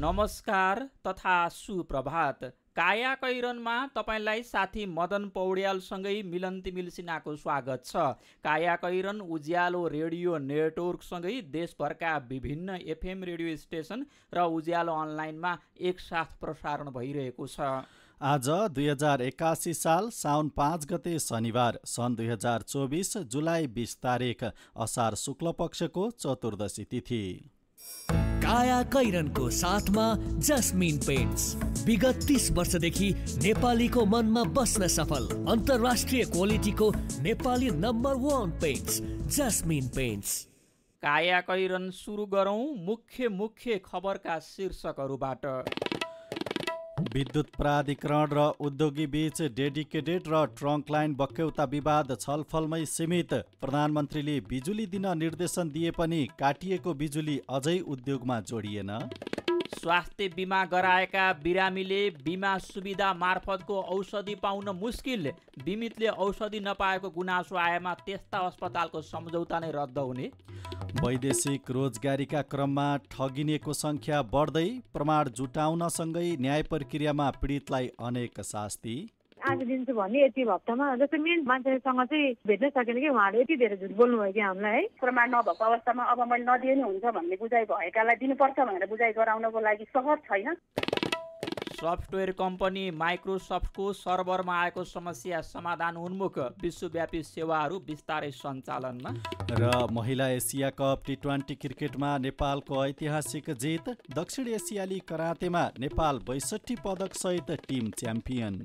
नमस्कार तथा सुप्रभात। काया कैरनमा तपाईलाई साथी मदन पौड्यालसँगै मिलन तिमिल सिन्हाको स्वागत छ। काया कैरन उज्यालो रेडियो नेटवर्कसँगै देशभरका विभिन्न एफएम रेडियो स्टेशन र उज्यालो अनलाइनमा एकसाथ प्रसारण भइरहेको छ। आज 2081 साल साउन 5 गते शनिबार सन् 2024 जुलाई 20 तारिक असार शुक्ल पक्षको चतुर्दशी तिथि। काया कैरनको साथमा जस्मिन पेन्ट्स विगत 30 वर्षदेखि नेपालीको मनमा बस्न सफल अन्तर्राष्ट्रिय क्वालिटीको Nepali number 1 paints Jasmine paints. काया कैरन सुरु गरौं मुख्य खबरका शीर्षकहरूबाट। विद्युत प्राधिकरण र उद्योगी बीच डेडिकेटेड र ट्रङ्क लाइन बक्यौता विवाद छलफलमै सीमित। प्रधानमन्त्रीले बिजुली दिन निर्देशन दिए पनि काटिएको बिजुली अझै उद्योगमा जोडिएन। स्वास्थ्य बिमा गराएका बिरामीले बिमा सुविधा मार्फतको औषधि पाउन मुस्किल। बिमितले औषधि नपाएको गुनासो आएमा त्यस्ता अस्पतालको सम्झौता नै रद्द हुने। वैदेशिक रोजगारीका क्रममा ठगिनेको संख्या बढ्दै, प्रमाण जुटाउनसँगै न्याय प्रक्रियामा पीडितलाई अनेक शास्ति। आज दिन्छु भने यति हप्तामा जस्तै मेन मान्छेसँग चाहिँ भेट्न सकेन कि उहाँले यति धेरै झुट बोल्नु भयो कि हामीलाई है। प्रमाण नभएको अवस्थामा अब मैले नदिए नि हुन्छ भन्ने बुझाइ भएकालाई दिनुपर्छ भनेर बुझाइ गराउनको लागि सहज छैन। सफ्टवेयर कम्पनी माइक्रोसफ्टको सर्भरमा आएको समस्या समाधान उन्मुख। विश्वव्यापी सेवाहरू बिस्तारै सञ्चालनमा। र महिला एसिया कप टी20 क्रिकेटमा नेपालको ऐतिहासिक जित। दक्षिण एसियाली करातेमा नेपाल 62 पदक सहित टिम च्याम्पियन।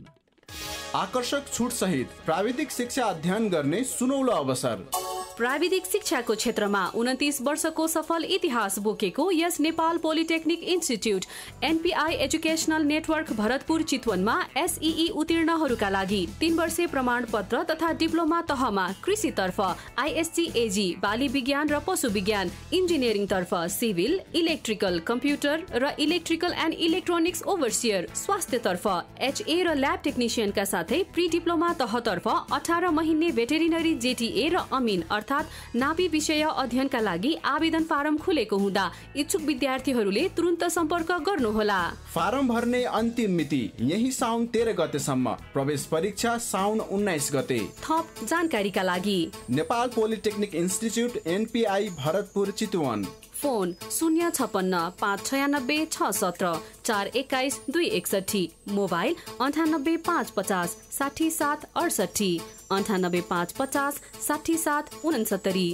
आकर्षक छुट सहित प्राविधिक शिक्षा अध्ययन गर्ने सुनौलो अवसर। प्राविधिक शिक्षाको क्षेत्रमा 29 वर्षको सफल इतिहास बोकेको यस Nepal polytechnic institute NPI educational network Bharatpur चितवनमा एसईई उत्तीर्णहरूका लागि 3 वर्षे प्रमाणपत्र तथा डिप्लोमा तहमा कृषितर्फ आईएससी बाली विज्ञान र पशु विज्ञान, इन्जिनियरिङ तर्फ सिभिल, इलेक्ट्रिकल, कम्प्युटर र इलेक्ट्रिकल एन्ड इलेक्ट्रोनिक्स ओभरसियर, स्वास्थ्यतर्फ एचए र ल्याब टेक्निसियनका साथै प्री डिप्लोमा तहतर्फ 18 महिने भेटेरिनरी जेटीए र अमिन अर्थात् नापी विषय अध्ययनका लागि आवेदन फारम खुलेको हुँदा इच्छुक विद्यार्थीहरूले तुरुन्त सम्पर्क गर्नुहोला। फारम भर्ने अन्तिम मिति यही साउन 13 गतेसम्म। प्रवेश परीक्षा साउन 19 गते। थप जानकारीका लागि Nepal polytechnic institute NPI Bharatpur Chitwan. Phone 056 596 617 421 261। Mobile 98 550 67 68 98 550 67 69।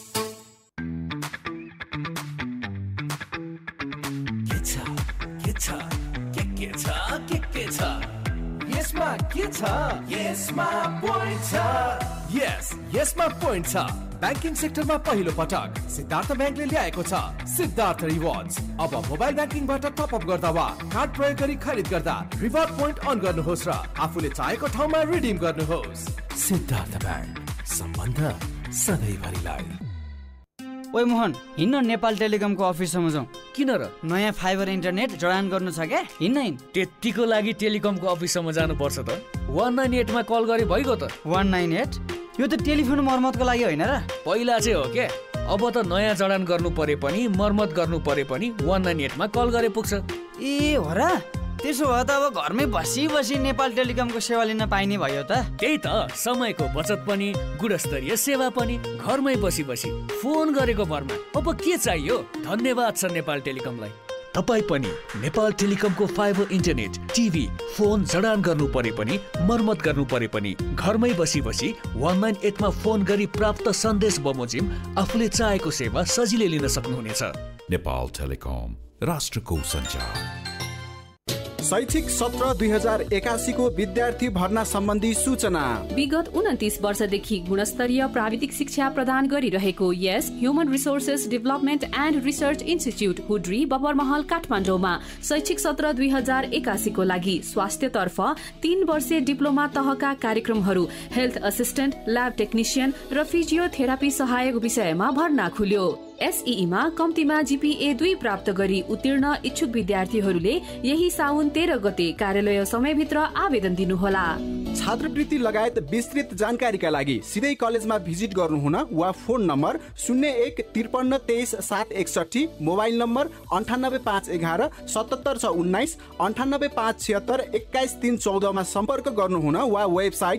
यसमा पोइन्ट छ। ब्याङ्किङ सेक्टरमा पहिलो पटक सिद्धार्थ ब्याङ्कले ल्याएको छ सिद्धार्थ रिवार्ड्स। अब मोबाइल ब्याङ्किङबाट टपअप गर्दा वा कार्ड प्रयोग गरी खरिद गर्दा रिवार्ड पोइन्ट अन गर्नुहोस् र आफूले चाहेको ठाउँमा रिडिम गर्नुहोस्। सिद्धार्थ ब्याङ्क, सम्बन्ध सधैँभरिलाई। ओइ मोहन, हिँड्न नेपाल टेलिकमको अफिससम्म जाउँ। किन र? नयाँ फाइबर इन्टरनेट जडान गर्नु छ क्या। हिँड्न त्यतिको लागि टेलिकमको अफिससम्म जानुपर्छ त। 198 मा कल गरे भइगयो त। 198? यो त टेलिफोन मर्मतको लागि होइन र? पहिला चाहिँ हो क्या। अब त नयाँ जडान गर्नु परे पनि मर्मत गर्नु परे पनि 198 मा कल गरे पुग्छ। ए हो र? त्यसो भए त अब घरमै बसी नेपाल टेलिकमको सेवा लिन पाइने भयो त। त्यही त, समयको बचत पनि गुणस्तरीय सेवा पनि। घरमै बसी फोन गरेको भरमा अब के चाहियो? धन्यवाद छ नेपाल टेलिकमलाई। तपाई पनि नेपाल टेलिकमको फाइबर इन्टरनेट, टिभी, फोन जडान गर्नु परे पनि मर्मत गर्नु परे पनि घरमै बसी 198 मा फोन गरी प्राप्त सन्देश बमोजिम आफूले चाहेको सेवा सजिलै लिन सक्नुहुनेछ। नेपाल टेलिकम, राष्ट्रको सञ्चार। शैक्षिक सत्र 2081 को विद्यार्थी भर्ना सम्बन्धी सूचना। विगत 29 वर्षदेखि गुणस्तरीय प्राविधिक शिक्षा प्रदान गरिरहेको यस human resources development and research institute हुड्री बबरमहल काठमाडौँमा शैक्षिक सत्र 2081 को लागि स्वास्थ्यतर्फ 3 वर्षे डिप्लोमा तहका कार्यक्रमहरू हेल्थ असिस्टेन्ट, ल्याब टेक्निसियन र फिजियोथेरापी सहायक विषयमा भर्ना खुल्यो। एसईईमा कम्तीमा जीपीए 2 प्राप्त गरी उत्तीर्ण इच्छुक विद्यार्थीहरूले यही साउन 13 गते कार्यालय समयभित्र आवेदन दिनुहोला। छात्रवृत्ति लगायत विस्तृत जानकारीका लागि सिधै कलेजमा भिजिट गर्नुहुन वा फोन नम्बर 0153233761, मोबाइल नम्बर 98511 77519 98576 21314 मा सम्पर्क गर्नुहुन वा वेबसाइट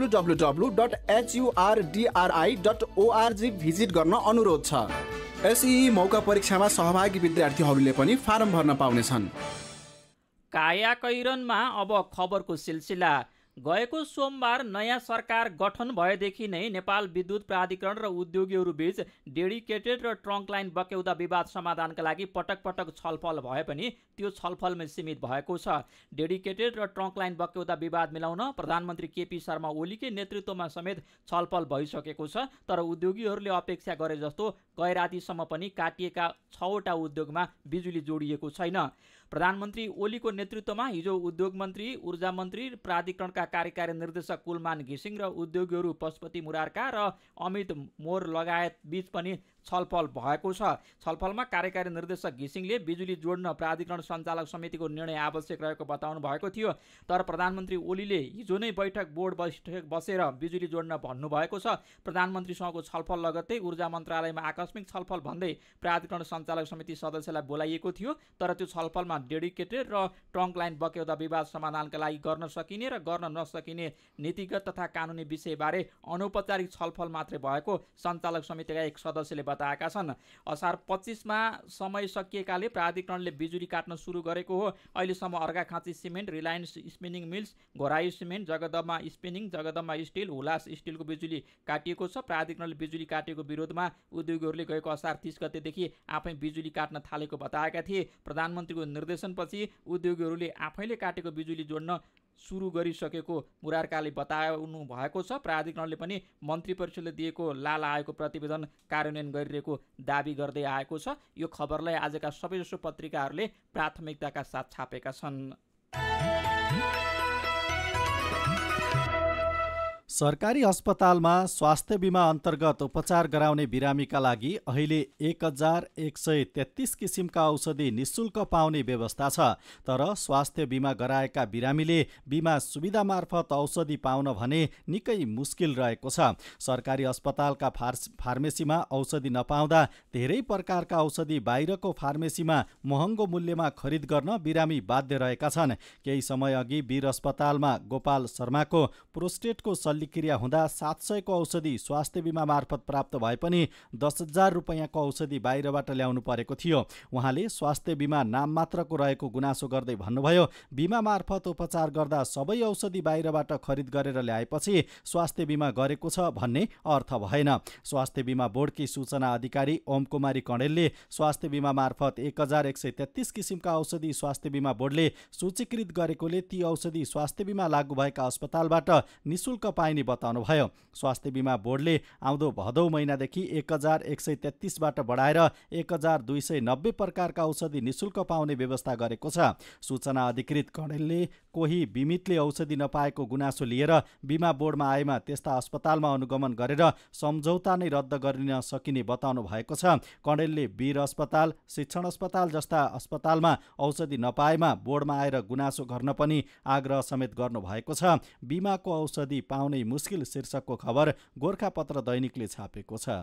www.hurdri.org भिजिट गर्न अनुरोध छ। एसईई मौका परीक्षामा सहभागी विद्यार्थीहरूले पनि फारम भर्न पाउनेछन्। कायाकैरनमा अब खबरको सिलसिला। गएको सोमबार नयाँ सरकार गठन भएदेखि नै नेपाल विद्युत प्राधिकरण र उद्योगीहरू बीच डेडिकेटेड र ट्रङ्क लाइन बक्यौदा विवाद समाधानका लागि पटक पटक छलफल भए पनि त्यो छलफलमै सीमित भएको छ। डेडिकेटेड र ट्रङ्क लाइन बक्यौदा विवाद मिलाउन प्रधानमन्त्री केपी शर्मा ओलीकै नेतृत्वमा समेत छलफल भइसकेको छ। तर उद्योगीहरूले अपेक्षा गरे जस्तो गैरातीसम्म पनि काटिएका 6वटा उद्योगमा बिजुली जोडिएको छैन। प्रधानमन्त्री ओलीको नेतृत्वमा हिजो उद्योग मन्त्री, ऊर्जा मन्त्री, प्राधिकरणका कार्यकारी निर्देशक कुलमान घिसिङ र उद्योगीहरू पशुपति मुरारका र अमित मोर लगायत बीच पनि छलफल भएको छ। छलफलमा कार्यकारी निर्देशक घिसिङले बिजुली जोड्न प्राधिकरण सञ्चालक समितिको निर्णय आवश्यक रहेको बताउनु भएको थियो। तर प्रधानमन्त्री ओलीले हिजो नै बोर्ड बैठक बसेर बिजुली जोड्न भन्नुभएको छ। प्रधानमन्त्रीसँगको छलफल लगत्तै ऊर्जा मन्त्रालयमा आकस्मिक छलफल भन्दै प्राधिकरण सञ्चालक समिति सदस्यलाई बोलाइएको थियो। तर त्यो छलफलमा डेडिकेटेड र ट्रङ्क लाइन बक्यौदा विवाद समाधानका लागि गर्न सकिने र गर्न नसकिने नीतिगत तथा कानुनी विषयबारे अनौपचारिक छलफल मात्रै भएको सञ्चालक समितिका एक सदस्यले बताएका छन्। असार 25 मा समय सकिएकाले प्राधिकरणले बिजुली काट्न सुरु गरेको हो। अहिलेसम्म Arghakhanchi cement, Reliance spinning mills, Ghorahi cement, Jagdamba spinning, Jagdamba steel, Hulas स्टिलको बिजुली काटिएको छ। प्राधिकरणले बिजुली काटेको विरोधमा उद्योगीहरूले गएको असार 30 गतेदेखि आफै बिजुली काट्न थालेको बताएका थिए। प्रधानमन्त्रीको निर्देशनपछि उद्योगीहरूले आफैले काटेको बिजुली जोड्न सुरु गरिसकेको मुरारकाले बताउनु भएको छ। प्राधिकरणले पनि मन्त्री परिषदले दिएको लाल आयोगको प्रतिवेदन कार्यान्वयन गरिरहेको दाबी गर्दै आएको छ। यो खबरलाई आजका सबैजसो पत्रिकाहरूले प्राथमिकताका साथ छापेका छन्। सरकारी अस्पतालमा स्वास्थ्य बिमा अन्तर्गत उपचार गराउने बिरामीका लागि अहिले 1133 किसिमका औषधि निशुल्क पाउने व्यवस्था छ। तर स्वास्थ्य बिमा गराएका बिरामीले बिमा सुविधा मार्फत औषधि पाउन भने निकै मुस्किल रहेको छ। सरकारी अस्पतालका फार्मेसीमा औषधि नपाउँदा धेरै प्रकारका औषधि बाहिरको फार्मेसीमा महँगो मूल्यमा खरिद गर्न बिरामी बाध्य रहेका छन्। केही समय अघि वीर अस्पतालमा गोपाल शर्माको प्रोस्टेटको क्रिया हुँदा 700 को औषधि स्वास्थ्य बिमा मार्फत प्राप्त भए पनि 10,000 रुपैयाँको औषधि बाहिरबाट ल्याउनु परेको थियो। उहाँले स्वास्थ्य बिमा नाम मात्रको रहेको गुनासो गर्दै भन्नुभयो, बिमा मार्फत उपचार गर्दा सबै औषधि बाहिरबाट खरिद गरेर ल्याएपछि स्वास्थ्य बिमा गरेको छ भन्ने अर्थ भएन। स्वास्थ्य बिमा बोर्डकी सूचना अधिकारी ओम कुमारी कणेलले स्वास्थ्य बिमा मार्फत 1133 किसिमका औषधि स्वास्थ्य बिमा बोर्डले सूचीकृत गरेकोले ती औषधि स्वास्थ्य बिमा लागू भएका अस्पतालबाट निशुल्क पाइने बताउनुभयो। स्वास्थ्य बिमा बोर्डले आउँदो भदौ महिनादेखि 1133 बाट बढाएर 1290 प्रकारका औषधि निशुल्क पाउने व्यवस्था गरेको छ। सूचना अधिकृत कणेलले कोही बिमितले औषधि नपाएको गुनासो लिएर बिमा बोर्डमा आएमा त्यस्ता अस्पतालमा अनुगमन गरेर सम्झौता नै रद्द गरिन सकिने बताउनु भएको छ। कणेलले वीर अस्पताल, शिक्षण अस्पताल जस्ता अस्पतालमा औषधि नपाएमा बोर्डमा आएर गुनासो गर्न पनि आग्रह समेत गर्नु भएको छ। बिमाको औषधि पाउने मुस्किल शीर्षकको खबर गोरखापत्र दैनिकले छापेको छ।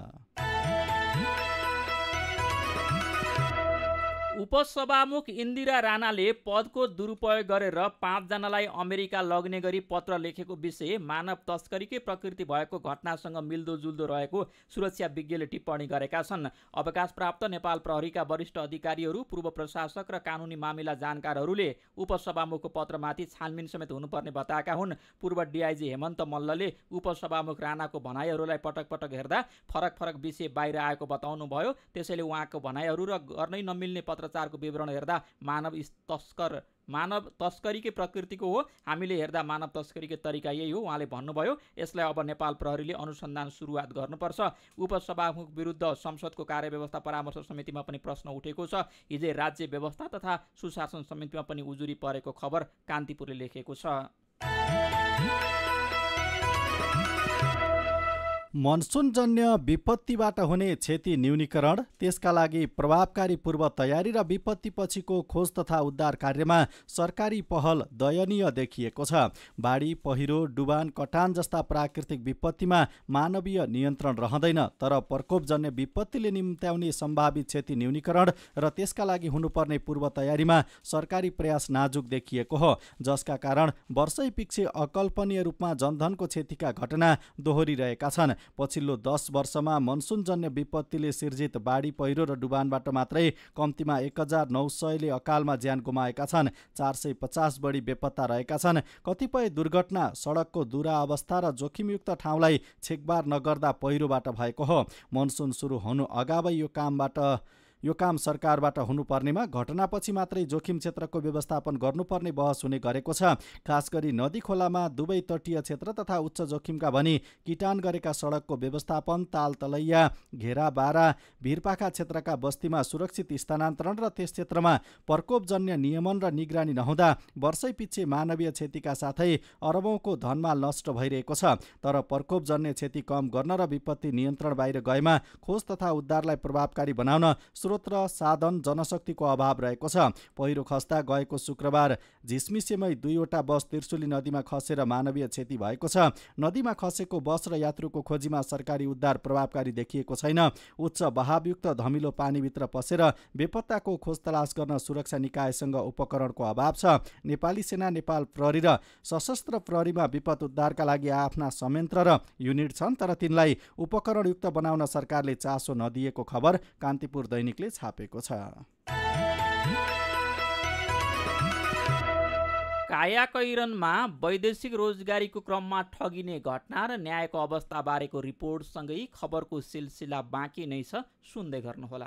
उपसभामुख इन्दिरा राणाले पदको दुरुपयोग गरेर 5 जनालाई अमेरिका लग्ने गरी पत्र लेखेको विषय मानव तस्करीकै प्रकृति भएको घटनासँग मिल्दोजुल्दो रहेको सुरक्षा विज्ञले टिप्पणी गरेका छन्। अवकाश प्राप्त नेपाल प्रहरीका वरिष्ठ अधिकारीहरू, पूर्व प्रशासक र कानुनी मामिला जानकारहरूले उपसभामुखको पत्रमाथि छानबिन समेत हुनुपर्ने बताएका हुन्। पूर्व डिआइजी हेमन्त मल्लले उपसभामुख राणाको भनाइहरूलाई पटक पटक हेर्दा फरक फरक विषय बाहिर आएको बताउनुभयो। त्यसैले उहाँको भनाइहरू र गर्नै नमिल्ने पत्रचारको विवरण हेर्दा मानव तस्करीकै प्रकृतिको हो। हामीले हेर्दा मानव तस्करीकै तरिका यही हो उहाँले भन्नुभयो। यसलाई अब नेपाल प्रहरीले अनुसन्धान सुरुवात गर्नुपर्छ। उपसभामुख विरुद्ध संसदको कार्यव्यवस्था परामर्श समितिमा पनि प्रश्न उठेको छ। हिजै राज्य व्यवस्था तथा सुशासन समितिमा पनि उजुरी परेको खबर कान्तिपुरले लेखेको छ। मनसुनजन्य विपत्तिबाट हुने क्षति न्यूनीकरण, त्यसका लागि प्रभावकारी पूर्व तयारी र विपत्तिपछिको खोज तथा उद्धार कार्यमा सरकारी पहल दयनीय देखिएको छ। बाढी, पहिरो, डुबान, कटान जस्ता प्राकृतिक विपत्तिमा मानवीय नियन्त्रण रहँदैन, तर प्रकोपजन्य विपत्तिले निम्त्याउने सम्भावित क्षति न्यूनीकरण र त्यसका लागि हुनुपर्ने पूर्व तयारीमा सरकारी प्रयास नाजुक देखिएको हो, जसका कारण वर्षैपिच्छे अकल्पनीय रूपमा जनधनको क्षतिका घटना दोहोरिरहेका छन्। पछिल्लो 10 वर्षमा मनसुनजन्य विपत्तिले सिर्जित बाढी, पहिरो र डुबानबाट मात्रै कम्तीमा 1900ले अकालमा ज्यान गुमाएका छन्। 450 बढी बेपत्ता रहेका छन्। कतिपय दुर्घटना सडकको दुरावस्था र जोखिमयुक्त ठाउँलाई छेकबार नगर्दा पहिरोबाट भएको हो। मनसुन सुरु हुनु अगावै यो काम सरकारबाट हुनुपर्नेमा घटनापछि मात्रै जोखिम क्षेत्रको व्यवस्थापन गर्नुपर्ने बहस हुने गरेको छ। खास गरी नदी खोलामा दुवै तटीय क्षेत्र तथा उच्च जोखिमका भनी किटान गरेका सडकको व्यवस्थापन, ताल तलैया, घेरा बारा, भिरपाखा क्षेत्रका बस्तीमा सुरक्षित स्थानान्तरण र त्यस क्षेत्रमा प्रकोपजन्य नियमन र निगरानी नहुँदा वर्षैपिच्छे मानवीय क्षतिका साथै अरबौंको धनमाल नष्ट भइरहेको छ। तर प्रकोपजन्य क्षति कम गर्न र विपत्ति नियन्त्रण बाहिर गएमा खोज तथा उद्धारलाई प्रभावकारी बनाउन र साधन जनशक्तिको अभाव रहेको छ। पहिरो खस्दा गएको शुक्रबार झिसमिसेमै 2वटा बस त्रिशुली नदीमा खसेर मानवीय क्षति भएको छ। नदीमा खसेको बस र यात्रुको खोजीमा सरकारी उद्धार प्रभावकारी देखिएको छैन। उच्च बहावयुक्त धमिलो पानीभित्र पसेर बेपत्ताको खोज तलास गर्न सुरक्षा निकायसँग उपकरणको अभाव छ। नेपाली सेना, नेपाल प्रहरी र सशस्त्र प्रहरीमा विपद उद्धारका लागि आफ्ना संयन्त्र र युनिट छन्, तर तिनलाई उपकरणयुक्त बनाउन सरकारले चासो नदिएको खबर कान्तिपुर दैनिकले छापेको छ। कायाकैरनमा वैदेशिक रोजगारीको क्रममा ठगिने घटना र न्यायको अवस्था बारेको रिपोर्टसँगै खबरको सिलसिला बाँकी नै छ, सुन्दै गर्नुहोला।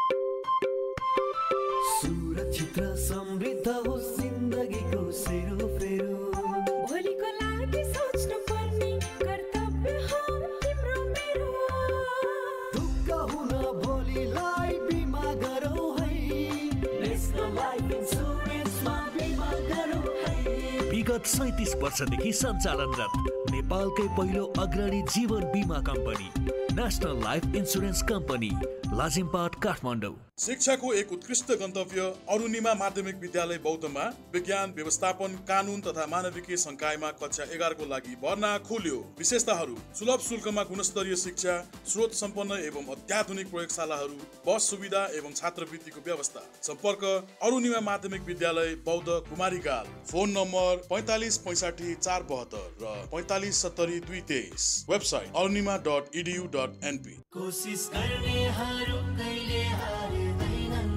सुरक्षित र समृद्ध होस् जिन्दगीको सेरोफेरो, भोलिको लागि सोच्नु पर्ने कर्तव्य हो तिम्रो मेरो। ढुक्क हुन भोलिलाई बिमा गरौ है, नेशनल लाइफ इन्स्योरेन्समा बिमा गरौ है। विगत 37 वर्षदेखि सञ्चालनरत नेपालकै पहिलो अग्रणी जीवन बिमा company national life insurance company, Lazimpat, Kathmandu. शिक्षाको एक उत्कृष्ट गन्तव्य अरुणिमा माध्यमिक विद्यालय बौद्धमा विज्ञान, व्यवस्थापन, कानुन तथा मानविकी संकायमा कक्षा 11 को लागि भर्ना खोल्यो। विशेषताहरू: सुलभ शुल्कमा गुणस्तरीय शिक्षा, स्रोत सम्पन्न एवं अत्याधुनिक प्रयोगशालाहरू, बस सुविधा एवं छात्रवृत्तिको व्यवस्था। सम्पर्क अरुणिमा माध्यमिक विद्यालय बौद्ध, कुमारीगाल। फोन नम्बर 45 65 472 र 45 70 223। Website arunima.edu.np। कोशिश गर्नेहरू कहिले हार्दैनन्,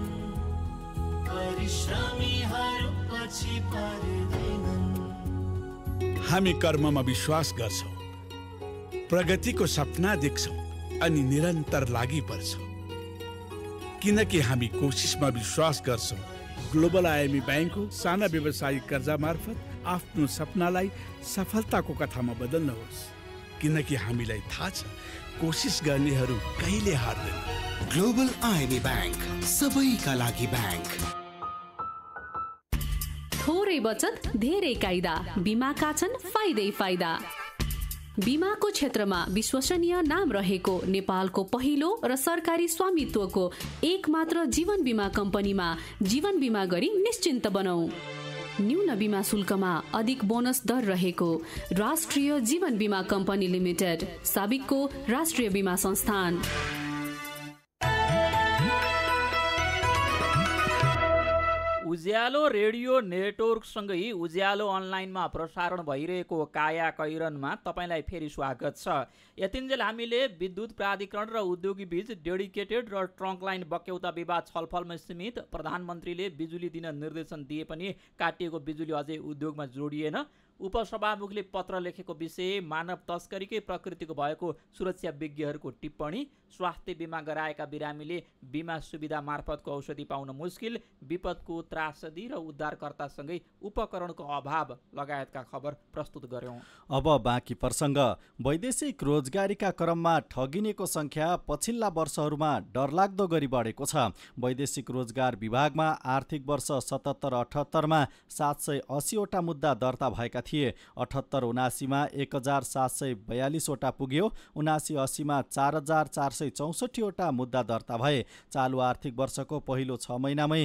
परिश्रमीहरू पछि पार्दैनन्। हामी कर्ममा विश्वास गर्छौं, प्रगतिको सपना देख्छौं अनि निरन्तर लागि पर्छौं, किनकि हामी कोशिशमा विश्वास गर्छौं। ग्लोबल आइएमई बैंकको साना व्यवसायिक कर्जा मार्फत आफ्नो सपनालाई सफलताको कथामा बदल्नुहोस्, किनकि हामीलाई थाहा छ कोशिश गर्नेहरू कहिले हार्दैन। ग्लोबल आइएमई बैंक, सबैका लागि बैंक। थोरै बचत, धेरै कायदा, बीमाका छन् फाइदै फाइदा। बीमाको क्षेत्रमा विश्वसनीय नाम रहेको नेपालको पहिलो र सरकारी स्वामित्वको एकमात्र जीवन बीमा कम्पनीमा जीवन बीमा गरी निश्चिन्त बनाऊ। न्यून बीमा शुल्कमा अधिक बोनस दर रहेको राष्ट्रिय जीवन बीमा कम्पनी लिमिटेड, साबिकको राष्ट्रिय बीमा संस्थान। उज्यालो रेडियो नेटवर्कसँगै उज्यालो अनलाइनमा प्रसारण भइरहेको कायाकैरनमा तपाईँलाई फेरि स्वागत छ। यतिन्जेल हामीले विद्युत प्राधिकरण र उद्योगी बीच डेडिकेटेड र ट्रङ्क लाइन बक्यौता विवाद छलफलमा सीमित। प्रधानमन्त्रीले बिजुली दिन निर्देशन दिए पनि काटिएको बिजुली अझै उद्योगमा जोडिएन। उपसभामुखले पत्र लेखेको विषय मानव तस्करीकै प्रकृतिको भएको सुरक्षा विज्ञहरूको टिप्पणी। स्वास्थ्य बिमा गराएका बिरामीले बिमा सुविधा मार्फतको औषधि पाउन मुस्किल। विपदको त्रासदी र उद्धारकर्तासँगै उपकरणको अभाव लगायतका खबर प्रस्तुत गर्यौं। अब बाँकी प्रसङ्ग। वैदेशिक रोजगारीका क्रममा ठगिनेको संख्या पछिल्ला वर्षहरूमा डरलाग्दो गरी बढेको छ। वैदेशिक रोजगार विभागमा आर्थिक वर्ष 77-78 मा 780 वटा मुद्दा दर्ता भएका थिए। 78-79मा 1742 वटा पुग्यो। 79-80मा 4464 वटा मुद्दा दर्ता भए। चालु आर्थिक वर्षको पहिलो 6 महिनामै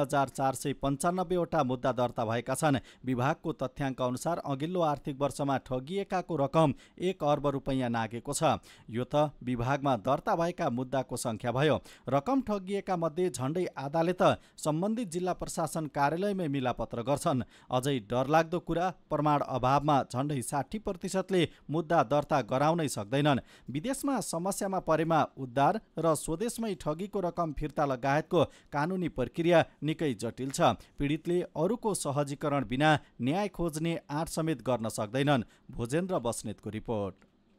3495 वटा मुद्दा दर्ता भएका छन्। विभागको तथ्याङ्क अनुसार अघिल्लो आर्थिक वर्षमा ठगिएकाको रकम 1 अर्ब रुपैयाँ नागेको छ। यो त विभागमा दर्ता भएका मुद्दाको संख्या भयो। रकम ठगिएका मध्ये झण्डै आधाले त सम्बन्धित जिल्ला प्रशासन कार्यालयमै मिलापत्र गर्छन्। अझै डरलाग्दो कुरा, प्रमाण अभावमा झण्डै 60%ले मुद्दा दर्ता गराउनै सक्दैनन्। विदेशमा समस्यामा परेमा उद्धार र स्वदेशमै ठगीको रकम फिर्ता लगायतको कानुनी प्रक्रिया निकै जटिल छ। पीडितले अरूको सहजीकरण बिना न्याय खोज्ने आँट समेत गर्न सक्दैनन्। भोजेन्द्र बस्नेतको रिपोर्ट।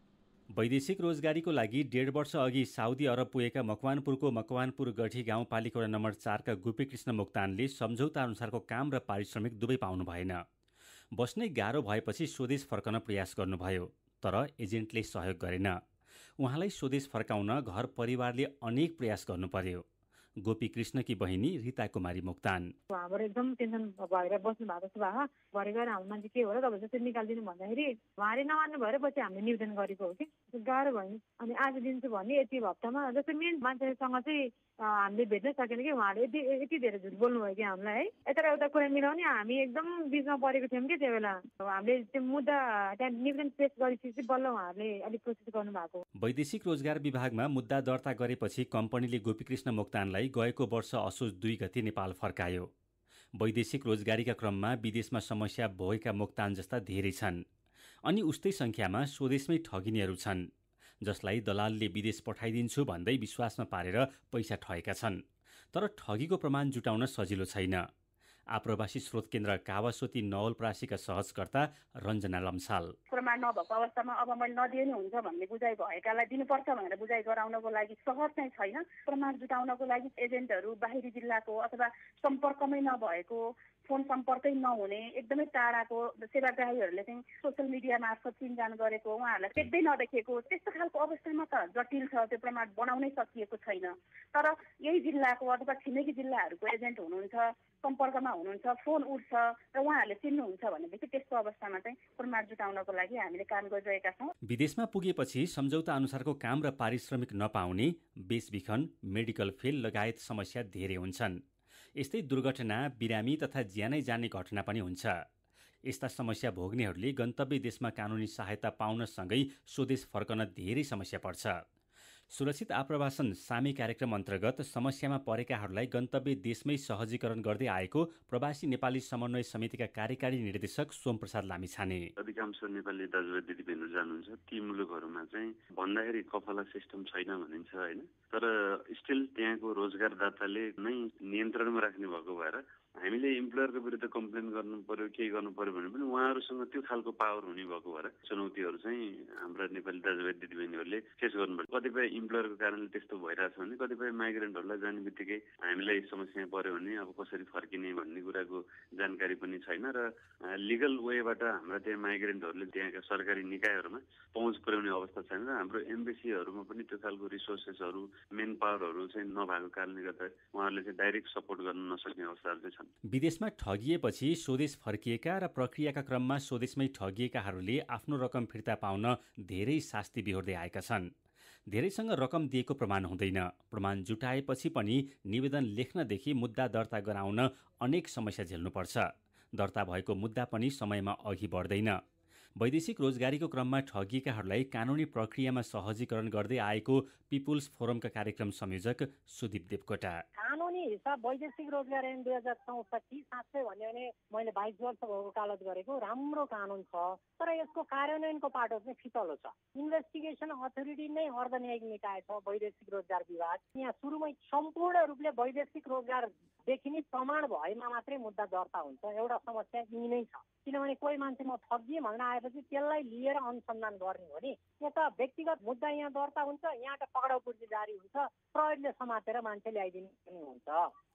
वैदेशिक रोजगारीको लागि 1.5 वर्ष अघि साउदी अरब पुगेका मकवानपुरको मकवानपुर गठी गाउँपालिका वडा नम्बर 4 का गोपीकृष्ण मोक्तानले सम्झौता अनुसारको काम र पारिश्रमिक दुवै पाउनु भएन। बस्नै गाह्रो भएपछि स्वदेश फर्कन प्रयास गर्नुभयो, तर एजेन्टले सहयोग गरेन। उहाँलाई स्वदेश फर्काउन घर परिवारले अनेक प्रयास गर्नु पर्यो। गोपीकृष्णकी बहिनी रीता कुमारी मोक्तान। हाम्रो एकदम टेन्सन भएर बस्नु भएको छ। भए भरे गएर हाम्रो मान्छे के हो र तपाईँ जस्तै निकालिदिनु भन्दाखेरि उहाँले नमान्नु भएर पछि हामीले निवेदन गरेको हो कि गाह्रो भयो। अनि आज दिन्छु भने यति हप्तामा जस्तै मेन मान्छेसँग चाहिँ हामीले भेट्न सकेन कि उहाँले यति धेरै झुट बोल्नु भयो कि हामीलाई है। यता एउटा कुरा मिलाउने हामी एकदम बिचमा परेको थियौँ कि त्यो बेला। हामीले त्यो मुद्दा त्यहाँ निवेदन पेश गरेपछि बल्ल उहाँहरूले अलिक प्रोसेस गर्नु भएको। वैदेशिक रोजगार विभागमा मुद्दा दर्ता गरेपछि कम्पनीले गोपीकृष्ण मोक्तानलाई गएको वर्ष असोज 2 गते नेपाल फर्कायो। वैदेशिक रोजगारीका क्रममा विदेशमा समस्या भोगेका मोक्तान जस्ता धेरै छन्। अनि उस्तै संख्यामा स्वदेशमै ठगिनेहरू छन्, जसलाई दलालले विदेश पठाइदिन्छु भन्दै विश्वासमा पारेर पैसा ठगेका छन्। तर ठगीको प्रमाण जुटाउन सजिलो छैन। आप्रवासी स्रोत केन्द्र कावासोती नवलपरासीका सहजकर्ता रञ्जना लम्साल। प्रमाण नभएको अवस्थामा अब मैले नदिए नि हुन्छ भन्ने बुझाइ भएकालाई दिनुपर्छ भनेर बुझाइ गराउनको लागि सहज चाहिँ छैन। प्रमाण जुटाउनको लागि एजेन्टहरू बाहिरी जिल्लाको अथवा सम्पर्कमै नभएको, फोन सम्पर्कै नहुने, एकदमै टाढाको सेवाग्राहीहरूले चाहिँ सोसियल मिडिया मार्फत चिनजान गरेको, उहाँहरूलाई देख्दै नदेखेको, त्यस्तो खालको अवस्थामा त जटिल छ। त्यो प्रमाण बनाउनै सकिएको छैन। तर यही जिल्लाको अथवा छिमेकी जिल्लाहरूको एजेन्ट हुनुहुन्छ, सम्पर्कमा हुनुहुन्छ, फोन उठ्छ र उहाँहरूले चिन्नुहुन्छ भनेदेखि त्यस्तो अवस्थामा चाहिँ प्रमाण जुटाउनको लागि हामीले काम गरिरहेका छौँ। विदेशमा पुगेपछि सम्झौता अनुसारको काम र पारिश्रमिक नपाउने, बेचबिखन, मेडिकल फेल लगायत समस्या धेरै हुन्छन्। यस्तै दुर्घटना, बिरामी तथा ज्यानै जाने घटना पनि हुन्छ। यस्ता समस्या भोग्नेहरूले गन्तव्य देशमा कानुनी सहायता पाउनसँगै स्वदेश फर्कन धेरै समस्या पर्छ। सुरक्षित आप्रवासन सामी कार्यक्रम अन्तर्गत समस्यामा परेकाहरूलाई गन्तव्य देशमै सहजीकरण गर्दै आएको प्रवासी नेपाली समन्वय समितिका कार्यकारी निर्देशक सोमप्रसाद लामिछाने। अधिकांश नेपाली दाजुभाइ दिदीबहिनीहरू जानुहुन्छ ती मुलुकहरूमा चाहिँ भन्दाखेरि कफला सिस्टम छैन भनिन्छ होइन। तर स्टिल त्यहाँको रोजगारदाताले नै नियन्त्रणमा राख्ने भएको भएर हामीले इम्प्लोयरको विरुद्ध कम्प्लेन गर्नु पर्यो, केही गर्नु पर्यो भने पनि उहाँहरूसँग त्यो खालको पावर हुने भएको भएर चुनौतीहरू चाहिँ हाम्रा नेपाली दाजुभाइ दिदीबहिनीहरूले फेस गर्नुपर्छ। कतिपय इम्प्लोयरको कारणले त्यस्तो भइरहेछ भने कतिपय माइग्रेन्टहरूलाई जाने बित्तिकै हामीलाई समस्या पर्यो भने अब कसरी फर्किने भन्ने कुराको जानकारी पनि छैन र लिगल वेबाट हाम्रा त्यहाँ माइग्रेन्टहरूले त्यहाँका सरकारी निकायहरूमा पहुँच पुर्याउने अवस्था छैन र हाम्रो एम्बेसीहरूमा पनि त्यो खालको रिसोर्सेसहरू, मेन पावरहरू चाहिँ नभएको कारणले गर्दा उहाँहरूले चाहिँ डाइरेक्ट सपोर्ट गर्न नसक्ने अवस्थाहरू चाहिँ छन्। विदेशमा ठगिएपछि स्वदेश फर्किएका र प्रक्रियाका क्रममा स्वदेशमै ठगिएकाहरूले आफ्नो रकम फिर्ता पाउन धेरै शास्ति बिहोर्दै आएका छन्। धेरैसँग रकम दिएको प्रमाण हुँदैन। प्रमाण जुटाएपछि पनि निवेदन लेख्नदेखि मुद्दा दर्ता गराउन अनेक समस्या झेल्नुपर्छ। दर्ता भएको मुद्दा पनि समयमा अघि बढ्दैन। वैदेशिक रोजगारीको क्रममा ठगिएकाहरूलाई कानुनी प्रक्रियामा सहजीकरण गर्दै आएको पिपुल्स फोरमका कार्यक्रम संयोजक सुदीप देवकोटा। कानुनी हिसाब वैदेशिक रोजगार ऐन 2064 साँच्चै भन्यो भने मैले 22 वर्ष भएको कालत गरेको राम्रो कानुन छ, तर यसको कार्यान्वयनको पाटो चाहिँ फितलो छ। इन्भेस्टिगेसन अथोरिटी नै अर्धन्यायिक निकाय छ वैदेशिक रोजगार विभाग। यहाँ सुरुमै सम्पूर्ण रूपले वैदेशिक रोजगार देखिने प्रमाण भएमा मात्रै मुद्दा दर्ता हुन्छ। एउटा समस्या यही नै छ, किनभने कोही मान्छे म ठगिए भनेर आएपछि त्यसलाई लिएर अनुसन्धान गर्ने हो नि। यता व्यक्तिगत मुद्दा यहाँ दर्ता हुन्छ, यहाँ पक्राउ पूर्ति जारी हुन्छ, प्रहरीले समातेर मान्छे ल्याइदिने पनि हुन्छ।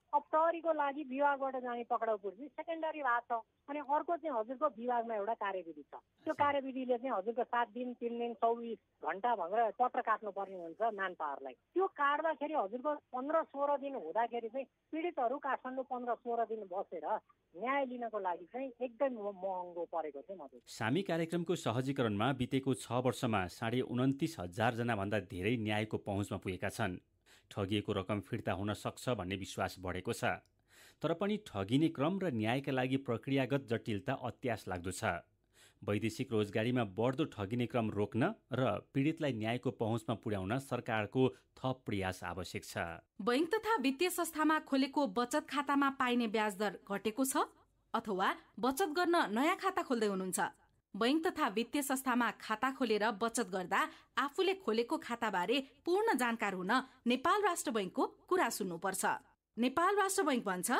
अब प्रहरीको लागि विभागबाट जाने पक्राउ पुर्जी सेकेन्डरी भएको छ। अनि अर्को चाहिँ हजुरको विभागमा एउटा कार्यविधि छ। त्यो कार्यविधिले चाहिँ हजुरको 7 दिन 3 दिन 24 घण्टा भनेर पत्र काट्नुपर्ने हुन्छ म्यान पावरलाई। त्यो काट्दाखेरि हजुरको 15-16 दिन हुँदाखेरि चाहिँ पीडितहरू काठमाडौँ 15-16 दिन बसेर न्याय लिनको लागि चाहिँ एकदम महँगो परेको थियो। हजुर सामी कार्यक्रमको सहजीकरणमा बितेको 6 वर्षमा 29,500 जना भन्दा धेरै न्यायको पहुँचमा पुगेका छन्। ठगिएको रकम फिर्ता हुन सक्छ भन्ने विश्वास बढेको छ। तर पनि ठगिने क्रम र न्यायका लागि प्रक्रियागत जटिलता अत्यास लाग्दो छ। वैदेशिक रोजगारीमा बढ्दो ठगिने क्रम रोक्न र पीडितलाई न्यायको पहुँचमा पुर्याउन सरकारको थप प्रयास आवश्यक छ। बैंक तथा वित्तीय संस्थामा खोलेको बचत खातामा पाइने ब्याज दर घटेको छ अथवा बचत गर्न नयाँ खाता खोल्दै हुनुहुन्छ। बैंक तथा वित्तीय संस्थामा खाता खोलेर बचत गर्दा आफूले खोलेको खाताबारे पूर्ण जानकार हुन नेपाल राष्ट्र बैंकको कुरा सुन्नुपर्छ। नेपाल राष्ट्र बैंक भन्छ,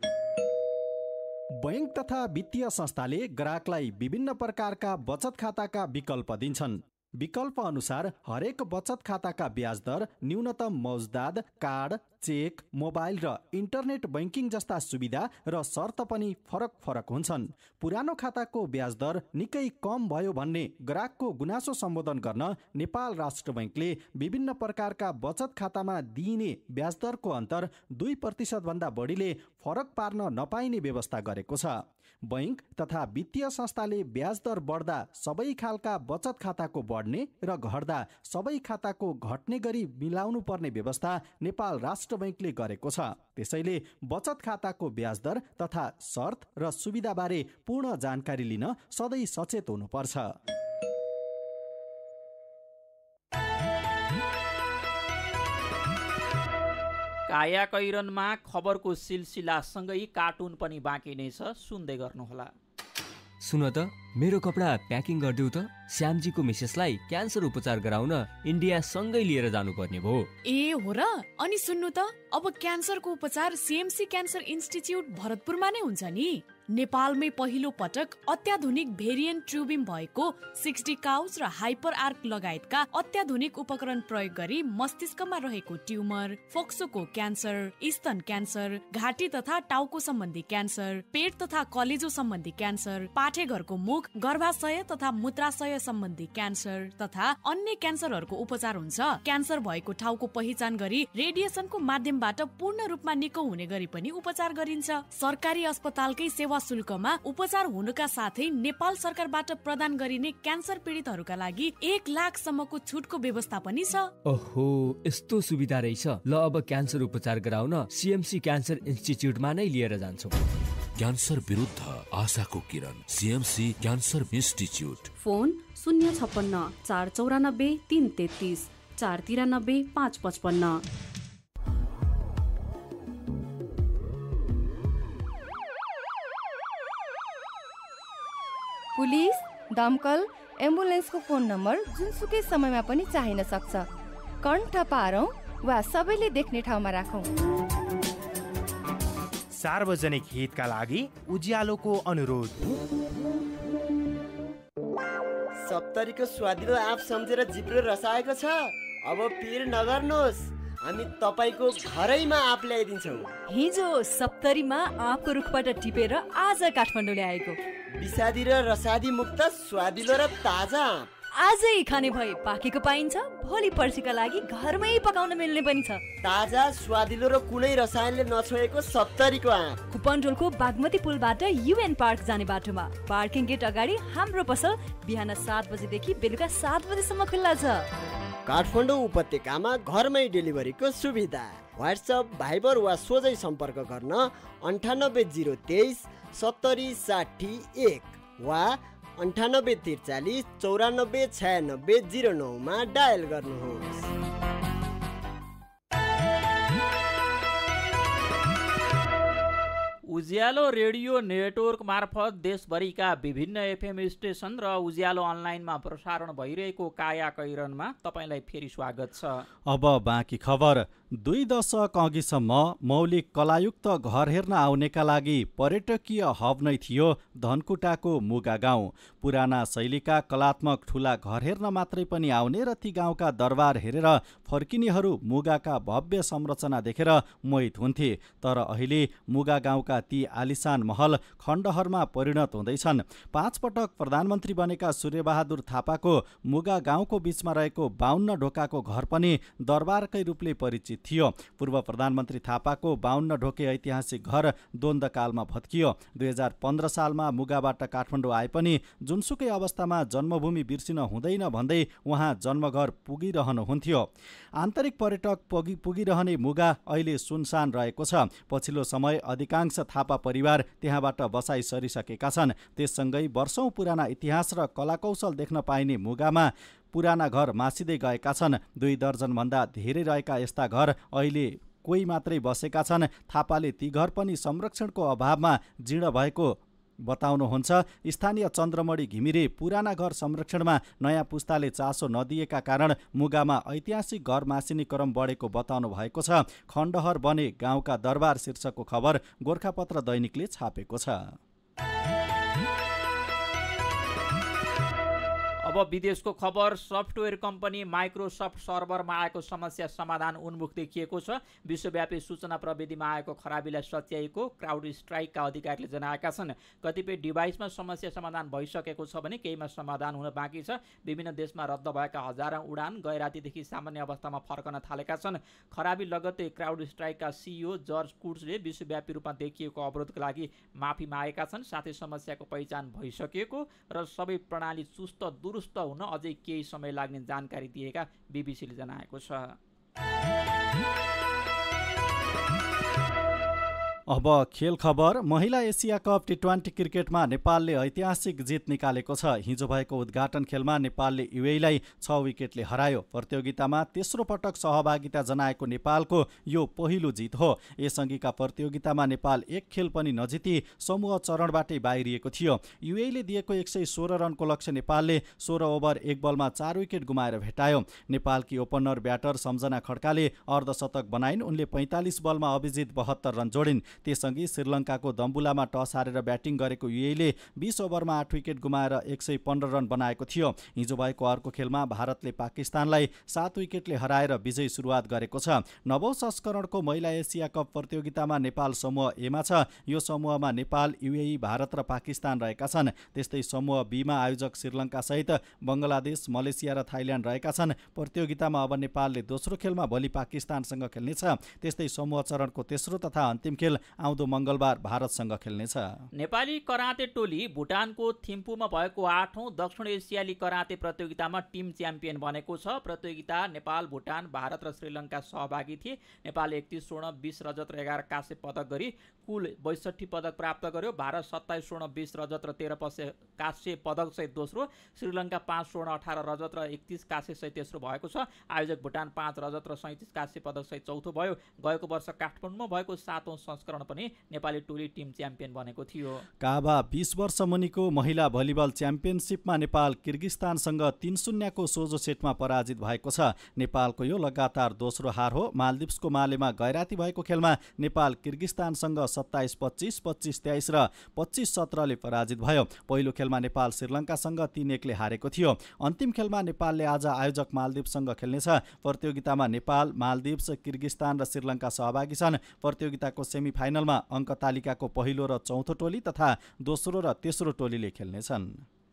बैंक तथा वित्तीय संस्थाले ग्राहकलाई विभिन्न प्रकारका बचत खाताका विकल्प दिन्छन्। विकल्प अनुसार हरेक बचत खाताका ब्याज दर, न्यूनतम मौजदात, कार्ड, चेक, मोबाइल र इन्टरनेट बैंकिङ जस्ता सुविधा र शर्त पनि फरक फरक हुन्छन्। पुरानो खाताको ब्याज दर निकै कम भयो भन्ने ग्राहकको गुनासो सम्बोधन गर्न नेपाल राष्ट्र बैंकले विभिन्न प्रकारका बचत खातामा दिइने ब्याज दरको अन्तर 2% भन्दा बढीले फरक पार्न नपाइने व्यवस्था गरेको छ। बैंक तथा वित्तीय संस्थाले ब्याज दर बढ्दा सबै खालका बचत खाताको बढ्ने र घट्दा सबै खाताको घट्ने गरी मिलाउनु पर्ने व्यवस्था नेपाल राष्ट्र बैंकले गरेको छ। त्यसैले बचत खाताको ब्याज दर तथा शर्त र सुविधाबारे पूर्ण जानकारी लिन सधैँ सचेत हुनुपर्छ। काया कैरनमा खबरको सिलसिलासँगै कार्टुन पनि बाँकी नै छ, सुन्दै गर्नुहोला। सुन त, मेरो कपडा प्याकिङ गरिदेऊ त। श्यामजीको मिसेसलाई क्यान्सर उपचार गराउन इन्डिया सँगै लिएर जानुपर्ने भयो। ए हो र? अनि सुन्नु त, अब क्यान्सरको उपचार सीएमसी क्यान्सर इन्स्टिच्युट भरतपुरमा नै हुन्छ नि। नेपालमै पहिलो पटक अत्याधुनिक भेरिएन्ट ट्युबिम भएको 60 काउज र हाइपर आर्क लगायतका अत्याधुनिक उपकरण प्रयोग गरी मस्तिष्कमा रहेको ट्युमर, फोक्सोको क्यान्सर, स्तन क्यान्सर, घाँटी तथा टाउको सम्बन्धी क्यान्सर, पेट तथा कलेजो सम्बन्धी क्यान्सर, पाठेघरको मुख, गर्भाशय तथा मूत्राशय सम्बन्धी क्यान्सर तथा अन्य क्यान्सरहरूको उपचार हुन्छ। क्यान्सर भएको ठाउँको पहिचान गरी रेडिएसनको माध्यमबाट पूर्ण रूपमा निको हुने गरी पनि उपचार गरिन्छ। सरकारी अस्पतालकै सेवा शुल्कमा उपचार हुनुका साथै नेपाल सरकारबाट प्रदान गरिने क्यान्सर पीडितहरूका लागि 1 लाख सम्मको छुटको व्यवस्था पनि छ। ओहो, यस्तो सुविधा रहेछ। ल, अब क्यान्सर उपचार गराउन सीएमसी क्यान्सर इन्स्टिच्युटमा नै लिएर जान्छौ। क्यान्सर विरुद्ध आशाको किरण, CMC cancer institute. Phone 056 494 333 493 555। Police, दमकल, एम्बुलेन्सको फोन नम्बर जुनसुकै समयमा पनि चाहिन सक्छ। कण्ठ पारौँ वा सबैले देख्ने ठाउँमा राखौँ। सार्वजनिक हितका लागि उज्यालोको अनुरोध। सप्तरीको स्वादिलो आँप सम्झेर जिब्रो रसाएको छ। अब पिर नगर्नुहोस्, हामी तपाईको घरैमा आँप ल्याइदिन्छौँ। हिजो सप्तरीमा आँपको रुखबाट टिपेर आज काठमाडौँ ल्याएको। विषादी र रसादी मुक्त स्वादिलो र ताजा आँप आजै खाने भए पाकेको पाइन्छ, भोलि पर्सिका लागि घरमै पकाउन मिल्ने पनि छ। ताजा स्वादिलो र कुनै रसायनले नछोएको सप्तरीको आँप। कुपनटोलको बागमती पुलबाट युएन पार्क जाने बाटोमा, पार्किङ गेट अगाडि हाम्रो पसल बिहान 7 बजेदेखि बेलुका 7 बजेसम्म खुल्ला छ। काठमाडौँ उपत्यकामा घरमै डेलिभरीको सुविधा। व्हाट्सएप, भाइबर वा सोझै सम्पर्क गर्न 98 023 70 60 1 वा 98 43 94 96 09 मा डायल गर्नुहोस्। उज्यालो रेडियो नेटवर्क मार्फत देशभरिका विभिन्न एफएम स्टेसन र उज्यालो अनलाइनमा प्रसारण भइरहेको काया कैरनमा तपाईँलाई फेरि स्वागत छ। अब बाँकी खबर। 2 दशक अघिसम्म मौलिक कलायुक्त घर हेर्न आउनेका लागि पर्यटकीय हब नै थियो धनकुटाको मुगा गाउँ। पुराना शैलीका कलात्मक ठुला घर हेर्न मात्रै पनि आउने र ती गाउँका दरबार हेरेर फर्किनेहरू मुगाका भव्य संरचना देखेर मोहित हुन्थे। तर अहिले मुगा गाउँका ती आलिसान महल खण्डहरमा परिणत हुँदैछन्। 5 पटक प्रधानमन्त्री बनेका सूर्यबहादुर थापाको मुगा गाउँको बीचमा रहेको 52 ढोकाको घर पनि दरबारकै रूपले परिचित थियो। पूर्व प्रधानमन्त्री थापाको 52 ढोके ऐतिहासिक घर द्वन्द्वकालमा भत्कियो। 2015 सालमा मुगाबाट काठमाडौँ आए पनि जुनसुकै अवस्थामा जन्मभूमि बिर्सिन हुँदैन भन्दै उहाँ जन्मघर पुगिरहनुहुन्थ्यो। आन्तरिक पर्यटक पुगिरहने मुगा अहिले सुनसान रहेको छ। पछिल्लो समय अधिकांश थापा परिवार त्यहाँबाट बसाइ सरिसकेका छन्। त्यससँगै वर्षौं पुराना इतिहास र कलाकौशल देख्न पाइने मुगामा पुराना घर मासिँदै गएका छन्। 2 दर्जनभन्दा धेरै रहेका यस्ता घर अहिले कोही मात्रै बसेका छन्। थापाले ती घर पनि संरक्षणको अभावमा जीर्ण भएको बताउनुहुन्छ। स्थानीय चन्द्रमणि घिमिरे पुराना घर संरक्षणमा नयाँ पुस्ताले चासो नदिएका कारण मुगामा ऐतिहासिक घर मासिने क्रम बढेको बताउनु भएको छ। खण्डहर बने गाउँका दरबार शीर्षकको खबर गोरखापत्र दैनिकले छापेको छ। अब विदेशको खबर। सफ्टवेयर कम्पनी माइक्रोसफ्ट सर्भरमा आएको समस्या समाधान उन्मुख देखिएको छ। विश्वव्यापी सूचना प्रविधिमा आएको खराबीलाई सच्याइएको क्राउड स्ट्राइकका अधिकारीले जनाएका छन्। कतिपय डिभाइसमा समस्या समाधान भइसकेको छ भने केहीमा समाधान हुन बाँकी छ। विभिन्न देशमा रद्द भएका हजारौं उडान गैरातीदेखि सामान्य अवस्थामा फर्कन थालेका छन्। खराबी लगत्तै क्राउड स्ट्राइकका सिइओ जर्ज कुड्सले विश्वव्यापी रूपमा देखिएको अवरोधका लागि माफी मागेका छन्। साथै समस्याको पहिचान भइसकेको र सबै प्रणाली चुस्त दुरुस्त हुन अझै केही समय लाग्ने जानकारी दिएका बीबीसीले जनाएको छ। अब खेल खबर। महिला एसिया कप T20 क्रिकेटमा नेपालले ऐतिहासिक जित निकालेको छ। हिजो भएको उद्घाटन खेलमा नेपालले युएईलाई 6 विकेटले हरायो। प्रतियोगितामा तेस्रो पटक सहभागिता जनाएको नेपालको यो पहिलो जित हो। यसअघिका प्रतियोगितामा नेपाल 1 खेल पनि नजिती समूह चरणबाटै बाहिरिएको थियो। युएईले दिएको 116 रनको लक्ष्य नेपालले 16 ओभर 1 बलमा 4 विकेट गुमाएर भेटायो। नेपालकी ओपनर ब्याटर सम्झना खड्काले अर्धशतक बनाइन्। उनले 45 बलमा अभिजित 72 रन जोडिन्। त्यसअघि श्रीलङ्काको दम्बुलामा टस हारेर ब्याटिङ गरेको युएईले 20 ओभरमा 8 विकेट गुमाएर 115 रन बनाएको थियो। हिजो भएको अर्को खेलमा भारतले पाकिस्तानलाई 7 विकेटले हराएर विजयी सुरुवात गरेको छ। 9औं संस्करणको महिला एसिया कप प्रतियोगितामा नेपाल समूह एमा छ। यो समूहमा नेपाल, युएई, भारत र पाकिस्तान रहेका छन्। त्यस्तै समूह बीमा आयोजक श्रीलङ्का सहित बंगलादेश, मलेसिया र थाइल्याण्ड रहेका छन्। प्रतियोगितामा अब नेपालले दोस्रो खेलमा भोलि पाकिस्तानसँग खेल्नेछ। त्यस्तै समूह चरणको तेस्रो तथा अन्तिम खेल आउँदो मंगलबार भारतसँग खेल्नेछ। नेपाली कराते टोली भुटानको थिम्पूमा भएको 8औं दक्षिण एसियाली कराते प्रतियोगितामा टिम च्याम्पियन बनेको छ। प्रतियोगिता नेपाल, भुटान, भारत र श्रीलङ्का सहभागी थिए। नेपालले 31 स्वर्ण, 20 रजत र 11 काँस्य पदक गरी कुल 62 पदक प्राप्त गर्यो। भारत 27 स्वर्ण, 20 रजत र 13 काँस्य पदक सहित दोस्रो, श्रीलङ्का 5 स्वर्ण, 18 रजत र 31 काँस्य सहित तेस्रो भएको छ। आयोजक भुटान 5 रजत र 37 काँस्य पदक सहित चौथो भयो। गएको वर्ष काठमाडौँमा भएको 7औं संस्करण पनि नेपाली टोली टिम च्याम्पियन बनेको थियो। काबा 20 वर्ष मुनिको महिला भलिबल च्याम्पियनसिपमा नेपाल किर्गिस्तानसँग 3-0 को सोझो सेटमा पराजित भएको छ। नेपालको यो लगातार दोस्रो हार हो। मालदिप्सको मालेमा गैराती भएको खेलमा नेपाल किर्गिस्तानसँग 27-25, 25-23 र 25-17 ले पराजित भयो। पहिलो खेलमा नेपाल श्रीलङ्कासँग 3-1 ले हारेको थियो। अन्तिम खेलमा नेपालले आज आयोजक मालदिप्ससँग खेल्नेछ। प्रतियोगितामा नेपाल, मालदिप्स, किर्गिस्तान र श्रीलङ्का सहभागी छन्। प्रतियोगिताको सेमिफाइनलमा अङ्क तालिकाको पहिलो र चौथो टोली तथा दोस्रो र तेस्रो टोलीले खेल्नेछन्।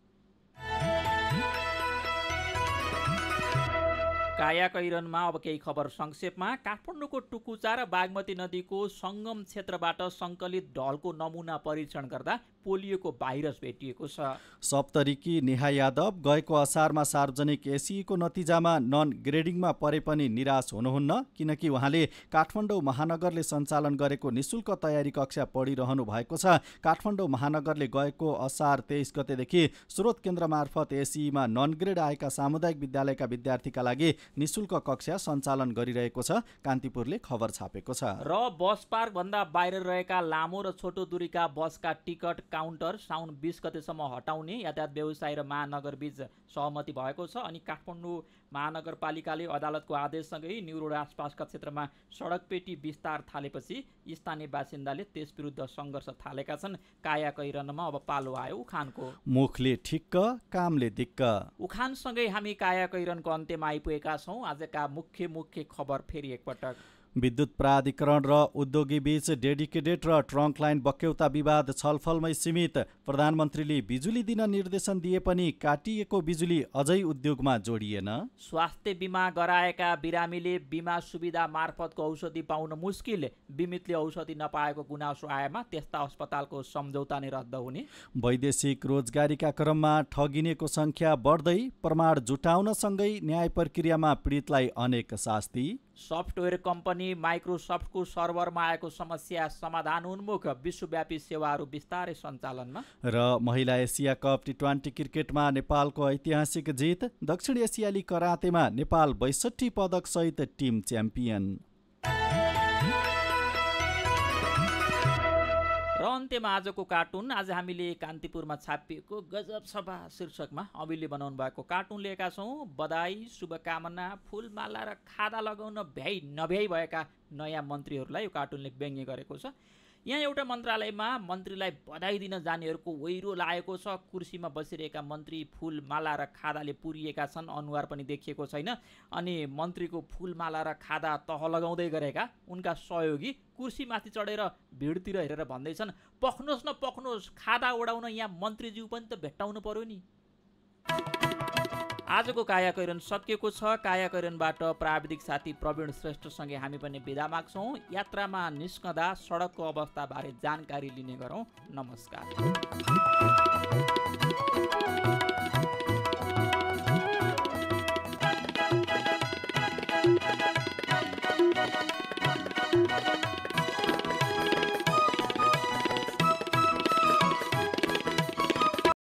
काया कैरनमा अब केही खबर संक्षेपमा। काठमाडौँको टुकुचा र बागमती नदीको सङ्गम क्षेत्रबाट सङ्कलित ढलको नमुना परीक्षण गर्दा पोलियोको भाइरस भेटिएको छ। सप्तरीकी नेहा यादव गएको असारमा सार्वजनिक एसईको नतिजामा नन ग्रेडिङमा परे पनि निराश हुनुहुन्न, किनकि उहाँले काठमाडौँ महानगरले सञ्चालन गरेको निशुल्क तयारी कक्षा पढिरहनु भएको छ। काठमाडौँ महानगरले गएको असार 23 गतेदेखि स्रोत केन्द्र मार्फत एसईमा नन ग्रेड आएका सामुदायिक विद्यालयका विद्यार्थीका लागि निशुल्क कक्षा सञ्चालन गरिरहेको छ, कान्तिपुरले खबर छापेको छ। र बस पार्क भन्दा बाहिर रहेका लामो र छोटो दूरीका बसका टिकट काउन्टर साउन 20 गतेसम्म हटाउने यातायात व्यवसायी र महानगर बीच सहमति भएको छ। अनि काठमाडौँ महानगरपालिकाले अदालतको आदेशसँगै न्यू रोड आसपासका क्षेत्रमा सडक पेटी विस्तार थालेपछि स्थानीय बासिन्दाले त्यस विरुद्ध सङ्घर्ष थालेका छन्। काया कैरनमा अब पालो आयो उखानको। मुखले ठिक्क कामले दिक्क। उखानसँगै हामी काया कैरनको अन्त्यमा आइपुगेका छौँ। आजका मुख्य खबर फेरि एकपटक। विद्युत प्राधिकरण र उद्योगी बीच डेडिकेटेड र ट्रङ्क लाइन बक्यौता विवाद छलफलमै सीमित। प्रधानमन्त्रीले बिजुली दिन निर्देशन दिए पनि काटिएको बिजुली अझै उद्योगमा जोडिएन। स्वास्थ्य बिमा गराएका बिरामीले बिमा सुविधा मार्फतको औषधि पाउन मुस्किल। बिमितले औषधि नपाएको गुनासो आएमा त्यस्ता अस्पतालको सम्झौता नै रद्द हुने। वैदेशिक रोजगारीका क्रममा ठगिनेको सङ्ख्या बढ्दै, प्रमाण जुटाउनसँगै न्याय प्रक्रियामा पीडितलाई अनेक शास्ति। सफ्टवेयर कम्पनी माइक्रोसफ्टको सर्भरमा आएको समस्या समाधान उन्मुख। विश्वव्यापी सेवाहरू बिस्तारै सञ्चालनमा। र महिला एसिया कप टी20 क्रिकेटमा नेपालको ऐतिहासिक जित। दक्षिण एसियाली करातेमा नेपाल 62 पदक सहित टिम च्याम्पियन। र अन्त्यमा आजको कार्टुन। आज हामीले कान्तिपुरमा छापिएको गजब सभा शीर्षकमा अविले बनाउनु भएको कार्टुन लिएका छौँ। बधाई, शुभकामना, फुलमाला र खादा लगाउन भ्याइ नभ्याइ भएका नयाँ मन्त्रीहरूलाई यो कार्टुनले व्यङ्ग्य गरेको छ। यहाँ एउटा मन्त्रालयमा मन्त्रीलाई बधाई दिन जानेहरूको वैरो लागेको छ। कुर्सीमा बसिरहेका मन्त्री फुलमाला र खादाले पुरिएका छन्, अनुहार पनि देखिएको छैन। अनि मन्त्रीको फुलमाला र खादा तह लगाउँदै गरेका उनका सहयोगी कुर्सीमाथि चढेर भिडतिर हेरेर भन्दैछन्, पख्नुहोस् न पख्नुहोस्, खादा ओडाउन यहाँ मन्त्रीज्यू पनि त भेट्टाउनु पर्यो नि। आजको काया कैरन सकिएको छ। काया कैरनबाट प्राविधिक साथी प्रवीण श्रेष्ठसँगै हामी पनि बिदा माग्छौँ। यात्रामा निस्कँदा सडकको अवस्थाबारे जानकारी लिने गरौँ। नमस्कार।